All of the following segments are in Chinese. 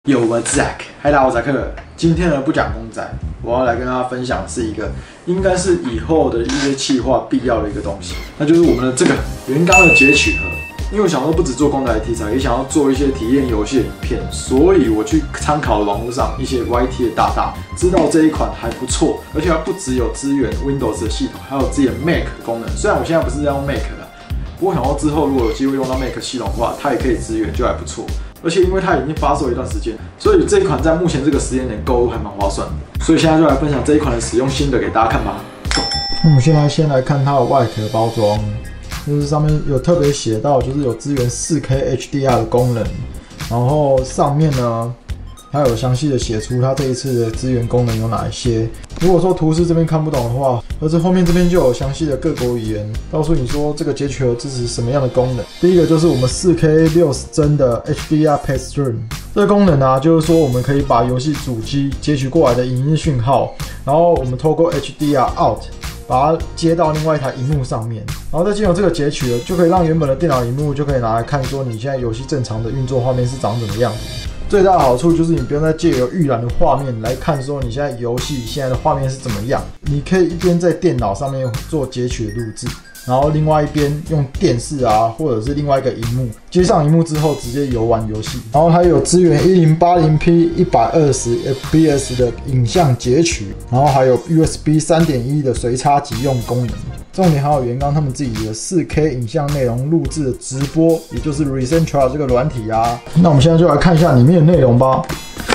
有我 Zack， 嗨，大家好，我是 Zack。今天呢不讲公仔，我要来跟大家分享的是一个应该是以后的一些企划必要的一个东西，那就是我们的这个原钢的截取盒。因为我想说不只做公仔题材，也想要做一些体验游戏的影片，所以我去参考了网络上一些 YT 的大，知道这一款还不错，而且它不只有支援 Windows 的系统，还有自己的 Mac 的功能。虽然我现在不是在用 Mac 的，不过想到之后如果有机会用到 Mac 系统的话，它也可以支援，就还不错。而且因为它已经发售一段时间，所以这一款在目前这个时间点购入还蛮划算的。所以现在就来分享这一款的使用心得给大家看吧。那我们现在先来看它的外壳包装，就是上面有特别写到，就是有支援 4K HDR 的功能，然后上面呢还有详细的写出它这一次的支援功能有哪一些。如果说图示这边看不懂的话，而是后面这边就有详细的各国语言，告诉你说这个截取盒支持什么样的功能。第一个就是我们 4K 60帧的 HDR Path Stream， 这个功能啊，就是说我们可以把游戏主机截取过来的影音讯号，然后我们透过 HDR Out 把它接到另外一台荧幕上面，然后再经由这个截取，就可以让原本的电脑荧幕就可以拿来看，说你现在游戏正常的运作画面是长怎么样子。最大的好处就是你不用再借由预览的画面来看，说你现在游戏现在的画面是怎么样，你可以一边在电脑上面做截取的录制，然后另外一边用电视啊，或者是另外一个荧幕接上荧幕之后直接游玩游戏。然后它有支援 1080p 120fps 的影像截取，然后还有 USB 3.1 的随插即用功能。重点还有原钢他们自己的 4K 影像内容录制的直播，也就是 Recentra 这个软体啊。那我们现在就来看一下里面的内容吧。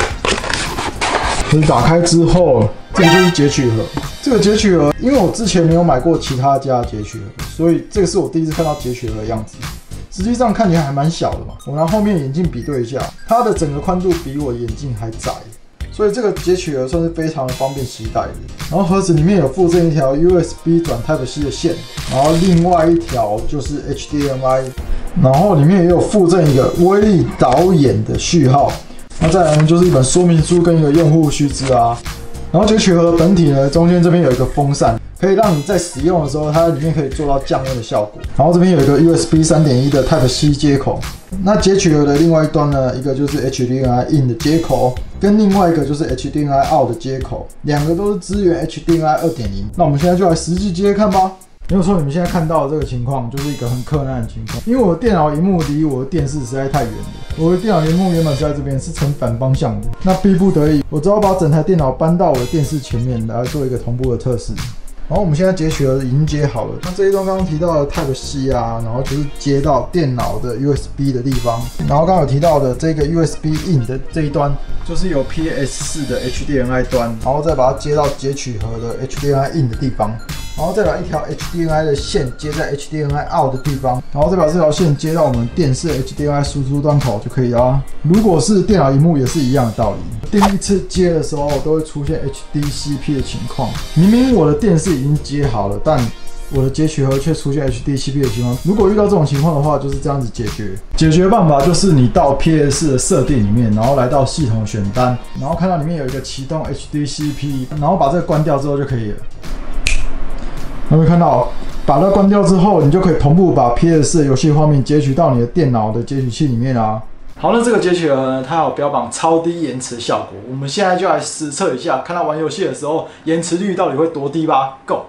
就是打开之后，这个就是截取盒。这个截取盒，因为我之前没有买过其他家的截取盒，所以这个是我第一次看到截取盒的样子。实际上看起来还蛮小的嘛。我拿后面眼镜比对一下，它的整个宽度比我的眼镜还窄。所以这个截取盒算是非常的方便携带的。然后盒子里面有附赠一条 USB 转 Type-C 的线，然后另外一条就是 HDMI， 然后里面也有附赠一个威力导演的序号。那再来呢，就是一本说明书跟一个用户须知啊。然后截取盒的本体呢，中间这边有一个风扇，可以让你在使用的时候，它里面可以做到降温的效果。然后这边有一个 USB 3.1 的 Type-C 接口。那截取盒的另外一端呢，一个就是 HDMI in 的接口，跟另外一个就是 HDMI out 的接口，两个都是支援 HDMI 2.0。那我们现在就来实际接看吧。没有错，你们现在看到的这个情况就是一个很困难的情况，因为我的电脑萤幕离我的电视实在太远了。我的电脑萤幕原本是在这边，是呈反方向的，那逼不得已，我只好把整台电脑搬到我的电视前面来做一个同步的测试。然后我们现在截取盒已经接好了，那这一端刚刚提到的 Type-C 啊，然后就是接到电脑的 USB 的地方，然后刚刚有提到的这个 USB in 的这一端，就是有 PS4 的 HDMI 端，然后再把它接到截取盒的 HDMI in 的地方，然后再把一条 HDMI 的线接在 HDMI out 的地方，然后再把这条线接到我们电视 HDMI 输出端口就可以了。如果是电脑萤幕也是一样的道理。第一次接的时候都会出现 HDCP 的情况，明明我的电视已经接好了，但我的截取盒却出现 HDCP 的情况。如果遇到这种情况的话，就是这样子解决。解决办法就是你到 PS 的设定里面，然后来到系统选单，然后看到里面有一个启动 HDCP， 然后把这个关掉之后就可以了。有没有看到？把它关掉之后，你就可以同步把 PS 的游戏画面截取到你的电脑的截取器里面啊。好，那这个截取盒呢，它有标榜超低延迟效果。我们现在就来实测一下，看它玩游戏的时候延迟率到底会多低吧。Go！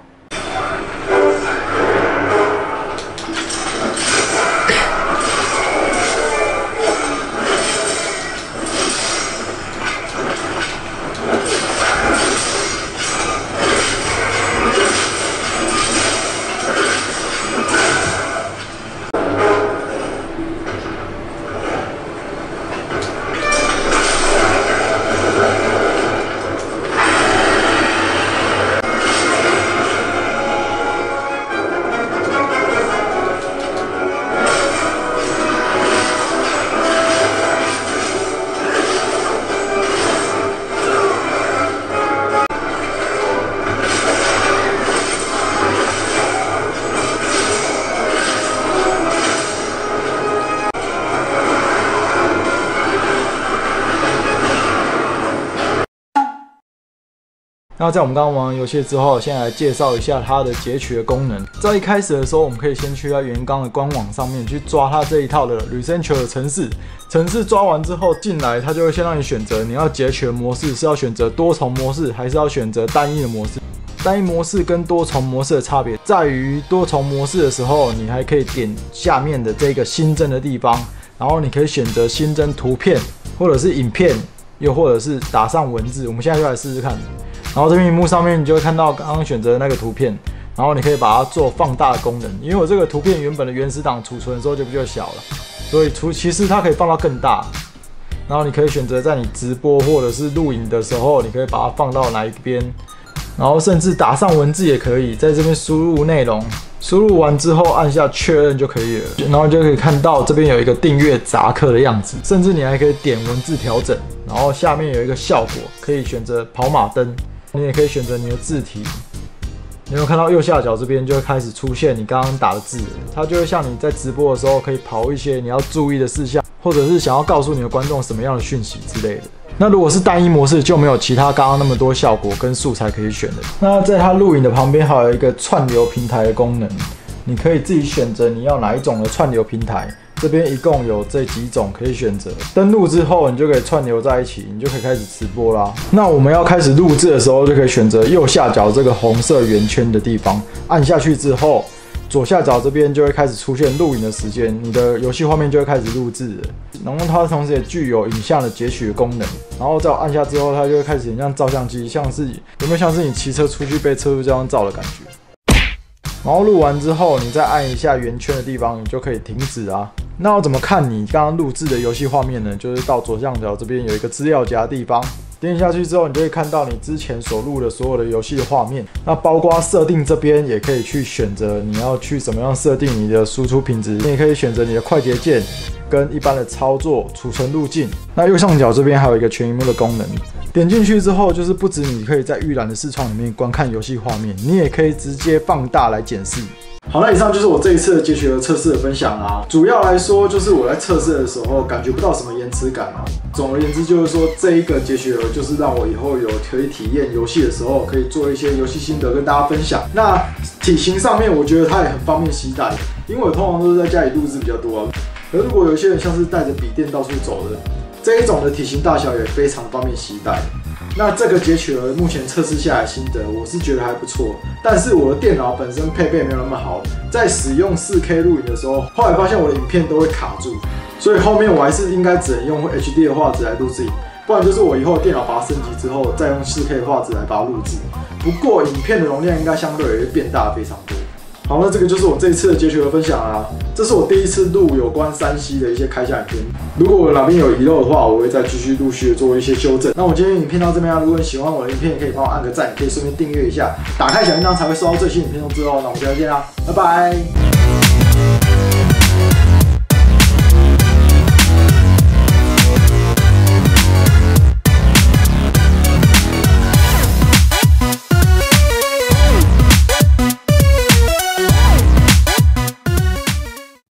那在我们刚刚玩完游戏之后，现在来介绍一下它的截取的功能。在一开始的时候，我们可以先去到元刚的官网上面去抓它这一套的旅生球的程式。程式抓完之后进来，它就会先让你选择你要截取的模式是要选择多重模式，还是要选择单一的模式。单一模式跟多重模式的差别在于，多重模式的时候，你还可以点下面的这个新增的地方，然后你可以选择新增图片，或者是影片，又或者是打上文字。我们现在就来试试看。然后这边屏幕上面你就会看到刚刚选择的那个图片，然后你可以把它做放大的功能。因为我这个图片原本的原始档储存的时候就比较小了，所以其实它可以放到更大。然后你可以选择在你直播或者是录影的时候，你可以把它放到哪一边，然后甚至打上文字也可以，在这边输入内容，输入完之后按下确认就可以了，然后就可以看到这边有一个订阅杂课的样子，甚至你还可以点文字调整，然后下面有一个效果，可以选择跑马灯，你也可以选择你的字体。你有看到右下角这边就会开始出现你刚刚打的字，它就会像你在直播的时候可以跑一些你要注意的事项，或者是想要告诉你的观众什么样的讯息之类的。那如果是单一模式，就没有其他刚刚那么多效果跟素材可以选的。那在它录影的旁边还有一个串流平台的功能，你可以自己选择你要哪一种的串流平台。这边一共有这几种可以选择，登录之后你就可以串流在一起，你就可以开始直播啦。那我们要开始录制的时候，就可以选择右下角这个红色圆圈的地方，按下去之后，左下角这边就会开始出现录影的时间，你的游戏画面就会开始录制了。然后它同时也具有影像的截取的功能，然后在我按下之后，它就会开始很像照相机，像是有没有像是你骑车出去被车速这样照的感觉？然后录完之后，你再按一下圆圈的地方，你就可以停止啊。那要怎么看你刚刚录制的游戏画面呢？就是到左上角这边有一个资料夹的地方，点下去之后，你就会看到你之前所录的所有的游戏的画面。那包括设定这边也可以去选择你要去怎么样设定你的输出品质，你也可以选择你的快捷键跟一般的操作、储存路径。那右上角这边还有一个全萤幕的功能。点进去之后，就是不止你可以在预览的视窗里面观看游戏画面，你也可以直接放大来检视。好，那以上就是我这一次的截取和测试的分享啦。主要来说，就是我在测试的时候感觉不到什么延迟感啊。总而言之，就是说这一个截取盒就是让我以后有可以体验游戏的时候，可以做一些游戏心得跟大家分享。那体型上面，我觉得它也很方便携带，因为我通常都是在家里录制比较多啊。而如果有些人像是带着笔电到处走的，这一种的体型大小也非常方便携带。那这个截取盒目前测试下来心得，我是觉得还不错。但是我的电脑本身配备没有那么好，在使用 4K 录影的时候，后来发现我的影片都会卡住，所以后面我还是应该只能用 HD 的画质来录制，不然就是我以后电脑把它升级之后，再用 4K 画质来把它录制。不过影片的容量应该相对也会变大非常多。好，那这个就是我这一次的截取和分享啦。这是我第一次录有关3C 的一些开箱影片。如果我哪边有遗漏的话，我会再继续陆续的做一些修正。那我今天影片到这边啊，如果你喜欢我的影片，可以帮我按个赞，可以顺便订阅一下，打开小铃铛才会收到最新影片通知哦。那我们下次见啦，拜拜。